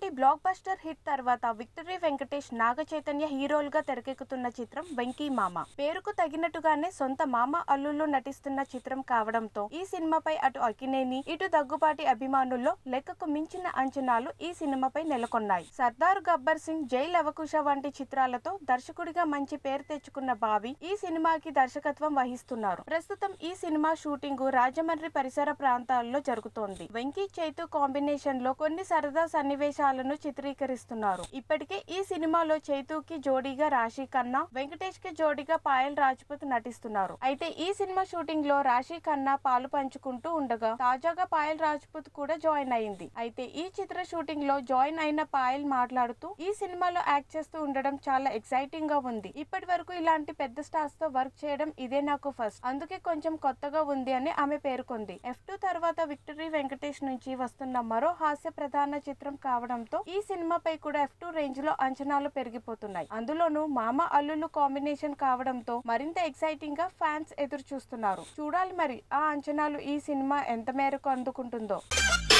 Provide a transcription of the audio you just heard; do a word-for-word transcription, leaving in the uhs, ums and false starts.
ఇలాంటి blockbuster hit తర్వాత victory Venkatesh Naga Chaitanya హీరోలుగా తెరకెక్కుతున్న చిత్రం వెంకీ మామ. పేరుకు తగినట్టుగానే సొంత మామ అల్లుళ్ళు నటిస్తున్న చిత్రం కావడంతో ఈ సినిమాపై అటు అక్కినేని ఇటు దగ్గుబాటి అభిమానుల్లో లెక్కకు మించిన అంచనాలు ఈ సినిమాపై నెలకొన్నాయి. సర్దార్ గబ్బర్ సింగ్, జై లవకుశ వంటి చిత్రాలతో దర్శకుడిగా మంచి పేరు తెచ్చుకున్న బాబీ ఈ సినిమాకి దర్శకత్వం వహిస్తున్నారు. ప్రస్తుతం ఈ సినిమా షూటింగ్ రాజమండ్రి పరిసర ప్రాంతాల్లో జరుగుతోంది. వెంకీ చైతు కాంబినేషన్ లో కొన్ని సరదా సన్నివేశాలను చిత్రీకరిస్తున్నారు. ఇప్పటికే ఈ సినిమాలో చైతుకి జోడీగా రాశి ఖన్నా, వెంకటేష్ కి జోడీగా పాయల్ రాజ్పుత్ నటిస్తున్నారు. అయితే ఈ సినిమా షూటింగ్ లో రాశి ఖన్నా పాలు పంచుకుంటూ ఉండగా తాజాగా పాయల్ రాజ్పుత్ కూడా జాయిన్ అయింది. అయితే ఈ చిత్ర షూటింగ్ లో జాయిన్ అయిన పాయల్ మాట్లాడుతూ ఈ సినిమాలో యాక్ట్ చేస్తూ ఉండడం చాలా ఎక్సైటింగ్ గా ఉంది. ఇప్పటి వరకు ఇలాంటి పెద్ద స్టార్స్ తో వర్క్ చేయడం ఇదే నాకు ఫస్ట్, అందుకే కొంచెం కొత్తగా ఉంది అని ఆమె పేర్కొంది. ఎఫ్ టూ తర్వాత విక్టరీ వెంకటేష్ నుంచి వస్తున్న మరో హాస్య ప్రధాన చిత్రం కావడంతో ఈ సినిమాపై కూడా ఎఫ్ టూ రేంజ్ లో అంచనాలు పెరిగిపోతున్నాయి. అందులోనూ మామ అల్లుళ్ళు కాంబినేషన్ కావడంతో మరింత ఎక్సైటింగ్ గా ఫ్యాన్స్ ఎదురు చూస్తున్నారు. చూడాలి మరి ఆ అంచనాలు ఈ సినిమా ఎంత మేరకు అందుకుంటుందో.